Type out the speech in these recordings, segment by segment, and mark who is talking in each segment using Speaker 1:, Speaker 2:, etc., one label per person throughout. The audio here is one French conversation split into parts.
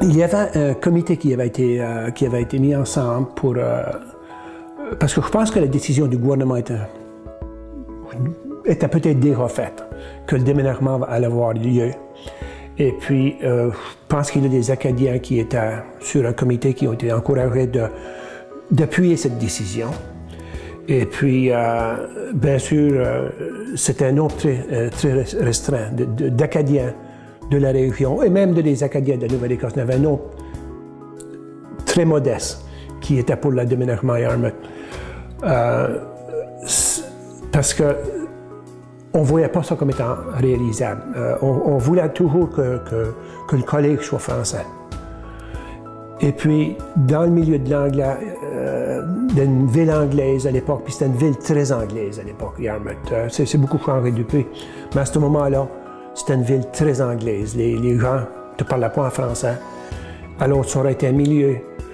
Speaker 1: Il y avait un comité qui avait été mis ensemble pour... parce que je pense que la décision du gouvernement était peut-être déjà faite, que le déménagement allait avoir lieu. Et puis, je pense qu'il y a des Acadiens qui étaient sur un comité qui ont été encouragés d'appuyer cette décision. Et puis, bien sûr, c'était un nombre très restreint d'Acadiens de la région, et même des Acadiens de la Nouvelle-Écosse. Il y avait un nombre très modeste qui était pour le déménagement à Yarmouth. Parce que on ne voyait pas ça comme étant réalisable. On voulait toujours que le collège soit français. Et puis, dans le milieu de l'anglais, d'une ville anglaise à l'époque, puis c'était une ville très anglaise à l'époque, Yarmouth. C'est beaucoup changé depuis. Mais à ce moment-là, c'était une ville très anglaise. Les gens ne parlaient pas en français. Alors, ça aurait été un milieu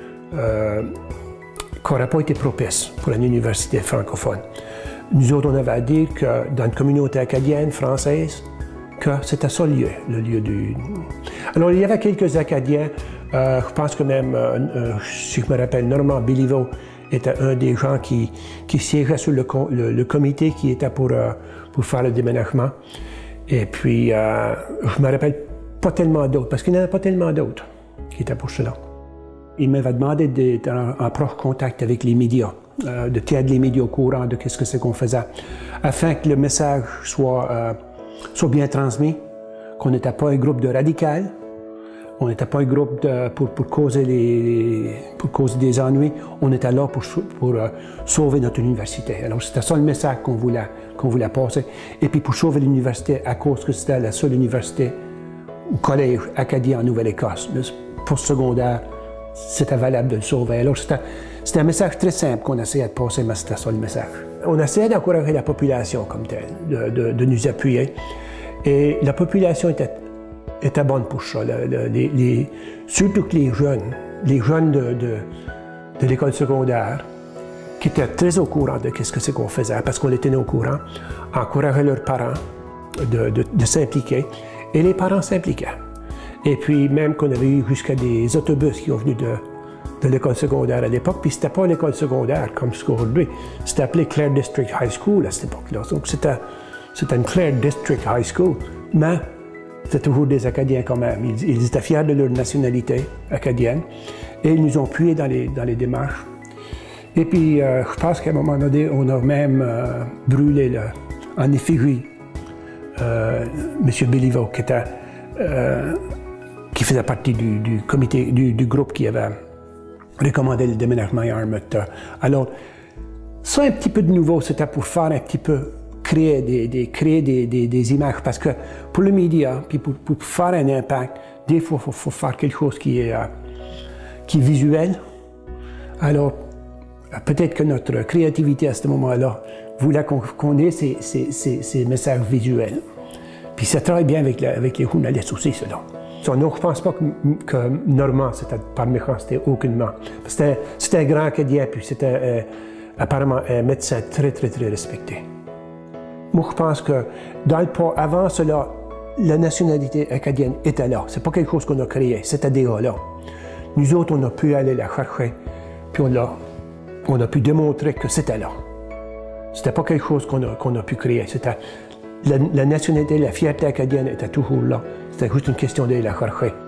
Speaker 1: qui n'aurait pas été propice pour une université francophone. Nous autres, on avait à dire que dans une communauté acadienne, française, que c'était ça le lieu du... Alors, il y avait quelques Acadiens, je pense que même, si je me rappelle, Normand Béliveau était un des gens qui siégeait sur le comité qui était pour faire le déménagement. Et puis, je me rappelle pas tellement d'autres, parce qu'il n'y en avait pas tellement d'autres qui étaient pour cela. Il m'avait demandé d'être en proche contact avec les médias, de tenir les médias au courant de ce que c'est qu'on faisait, afin que le message soit bien transmis, qu'on n'était pas un groupe de radicals, on n'était pas un groupe pour causer des ennuis, on était là pour sauver notre université. Alors c'était ça le message qu'on voulait passer. Et puis pour sauver l'université, à cause que c'était la seule université ou collège acadien en Nouvelle-Écosse. Le postsecondaire, c'était valable de le sauver. Alors c'était un message très simple qu'on essayait de passer, mais c'était ça le message. On essayait d'encourager la population comme telle, de nous appuyer. Et la population était bonne pour ça. Surtout que les jeunes de l'école secondaire, qui étaient très au courant de ce que c'est qu'on faisait, parce qu'on était au courant, encourageaient leurs parents de s'impliquer, et les parents s'impliquaient. Et puis même qu'on avait eu jusqu'à des autobus qui ont venu de l'école secondaire à l'époque, puis c'était pas l'école secondaire comme ce qu'aujourd'hui, c'était appelé Clare District High School à cette époque-là. Donc c'était une Clare District High School, mais c'était toujours des Acadiens quand même. Ils étaient fiers de leur nationalité acadienne et ils nous ont appuyés dans les démarches. Et puis, je pense qu'à un moment donné, on a même brûlé en effigie M. Béliveau, qui faisait partie du comité, du groupe qui avait recommandé le déménagement à Yarmouth. Alors, ça, un petit peu de nouveau, c'était pour faire un petit peu créer des images, parce que pour le média, puis pour faire un impact, des fois, il faut faire quelque chose qui est visuel. Alors, peut-être que notre créativité à ce moment-là voulait qu'on ait ces messages visuels. Puis ça travaille bien avec les journalistes aussi, cela. Non, je ne pense pas que Normand, c'était par méchanceté, aucunement. C'était un grand Acadien, puis c'était apparemment un médecin très respecté. Moi, je pense que avant cela, la nationalité acadienne était là. Ce n'est pas quelque chose qu'on a créé, c'était déjà là. Nous autres, on a pu aller la chercher, puis on a pu démontrer que c'était là. Ce n'était pas quelque chose qu'on a pu créer. La nationalité, la fierté acadienne était toujours là. C'était juste une question d'aller la chercher.